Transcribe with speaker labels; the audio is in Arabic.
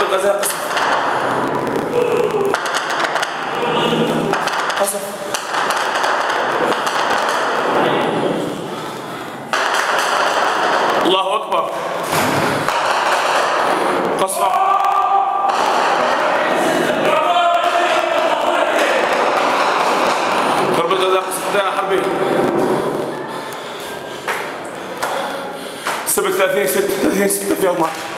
Speaker 1: الغزال قصف. الله أكبر. قصف. ضرب الغزال قصف حربي. 37 6 في الله.